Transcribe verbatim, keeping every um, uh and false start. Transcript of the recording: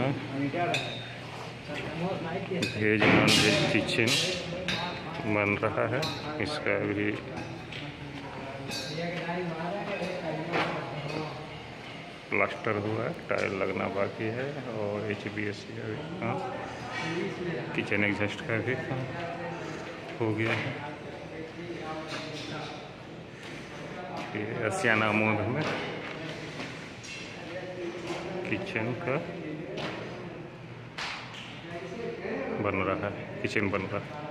में veg non veg kitchen बन रहा है। इसका भी प्लास्टर हुआ है, टाइल लगना बाकी है और एच बी एस सी का भी काम, किचन एग्जॉस्ट का भी काम हो गया है। ये आशियाना मोड में किचन का बन रहा है, किचन बन रहा है।